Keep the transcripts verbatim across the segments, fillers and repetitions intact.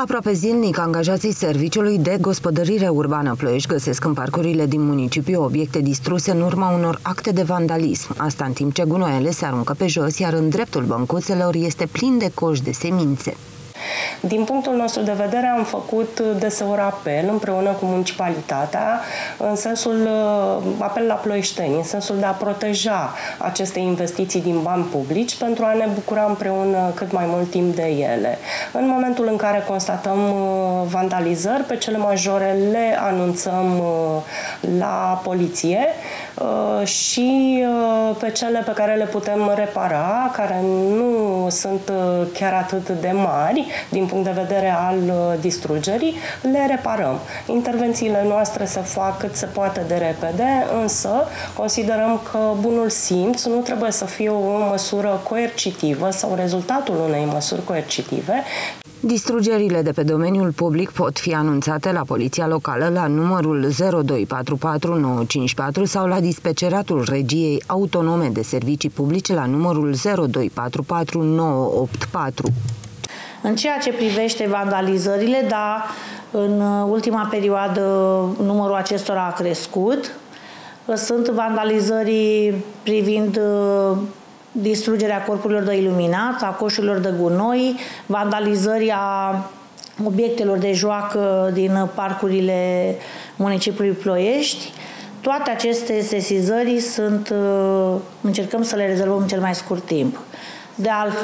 Aproape zilnic, angajații Serviciului de Gospodărire Urbană Ploiești găsesc în parcurile din municipiu obiecte distruse în urma unor acte de vandalism. Asta în timp ce gunoaiele se aruncă pe jos, iar în dreptul băncuțelor este plin de coși de semințe. Din punctul nostru de vedere am făcut deseori apel împreună cu municipalitatea în sensul apel la ploieșteni, în sensul de a proteja aceste investiții din bani publici pentru a ne bucura împreună cât mai mult timp de ele. În momentul în care constatăm vandalizări, pe cele majore le anunțăm la poliție și pe cele pe care le putem repara, care nu sunt chiar atât de mari din punct de vedere al distrugerii, le reparăm. Intervențiile noastre se fac cât se poate de repede, însă considerăm că bunul simț nu trebuie să fie o măsură coercitivă sau rezultatul unei măsuri coercitive. Distrugerile de pe domeniul public pot fi anunțate la Poliția Locală la numărul zero doi patru patru nouă cinci patru sau la dispeceratul Regiei Autonome de Servicii Publice la numărul zero doi patru patru nouă opt patru. În ceea ce privește vandalizările, da, în ultima perioadă numărul acestora a crescut. Sunt vandalizări privind distrugerea corpurilor de iluminat, a coșurilor de gunoi, vandalizări a obiectelor de joacă din parcurile municipiului Ploiești. Toate aceste sesizări sunt, încercăm să le rezolvăm în cel mai scurt timp. De altfel,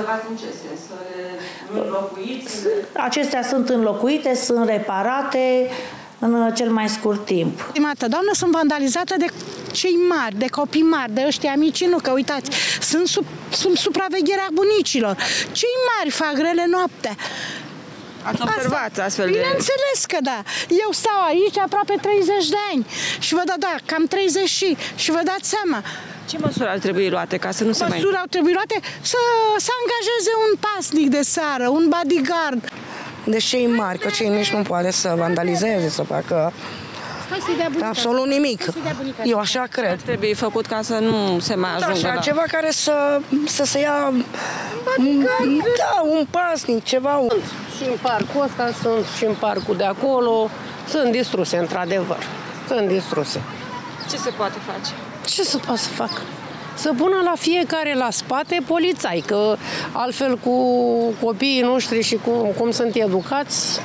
acestea sunt înlocuite, sunt reparate în cel mai scurt timp. Stimată doamnă, sunt vandalizată de cei mari, de copii mari, de ăștia mici, nu, că uitați, sunt sub, sub supravegherea bunicilor. Cei mari fac rele noaptea. Ați observat Asta, astfel de... Bineînțeles că da. Eu stau aici aproape treizeci de ani și vă dați, da, cam treizeci și, și vă dați seama. Ce măsuri ar trebui luate ca să nu se mai... Măsuri au trebui luate să, să angajeze un pasnic de seară, un bodyguard. Deci cei mari, că cei mici nu poate să vandalizeze, să facă absolut nimic. Eu așa cred. Ar trebui făcut ca să nu se mai ajungă așa, la... ceva care să, să se ia da, un pasnic, ceva. Și în parcul ăsta sunt, și în parcul de acolo, sunt distruse, într-adevăr. Sunt distruse. Ce se poate face? Ce se poate să facă? Să pună la fiecare la spate polițai, că altfel cu copiii noștri și cu cum sunt educați...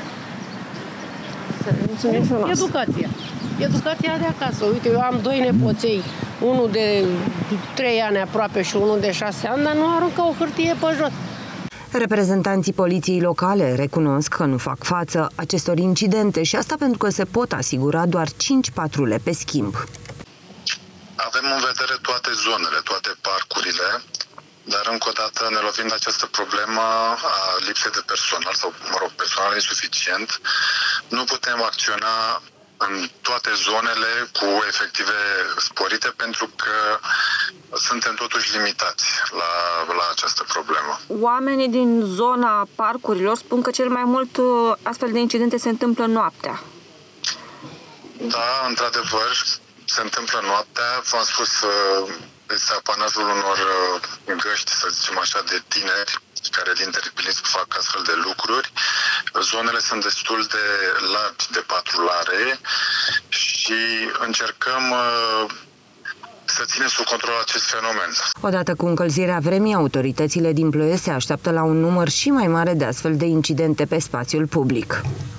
Educația. Educația de acasă. Uite, eu am doi nepoței, unul de trei ani aproape și unul de șase ani, dar nu aruncă o hârtie pe jos. Reprezentanții poliției locale recunosc că nu fac față acestor incidente și asta pentru că se pot asigura doar cinci patrule pe schimb. Avem în vedere toate zonele, toate parcurile, dar încă o dată ne lovim de această problemă a lipsei de personal sau, mă rog, personal insuficient. Nu putem acționa în toate zonele cu efective sporite pentru că suntem totuși limitați la, la această problemă. Oamenii din zona parcurilor spun că cel mai mult astfel de incidente se întâmplă noaptea. Da, într-adevăr, se întâmplă noaptea. V-am spus, este apanajul unor găști, să zicem așa, de tineri care din interpilism fac astfel de lucruri. Zonele sunt destul de largi de patrulare și încercăm să ținem sub control acest fenomen. Odată cu încălzirea vremii, autoritățile din Ploiești se așteaptă la un număr și mai mare de astfel de incidente pe spațiul public.